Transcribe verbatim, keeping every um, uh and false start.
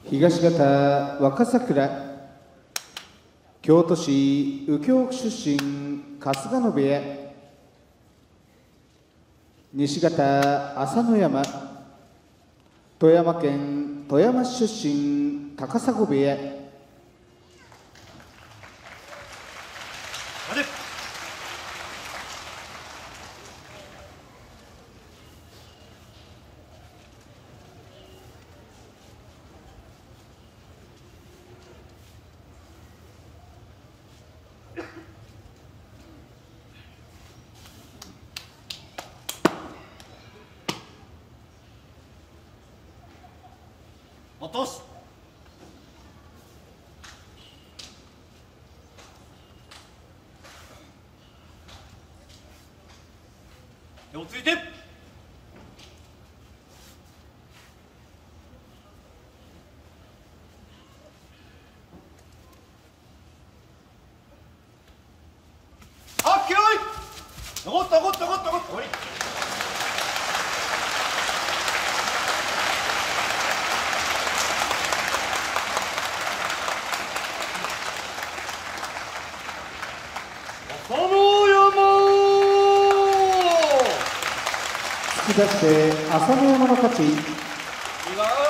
東方若桜、京都市右京区出身春日野部屋、西方朝乃山、富山県富山市出身高砂部屋、 落とし手をついてあっきろい残った残った残った残った終わり朝乃山突き出して朝乃山の勝ち。 いいわ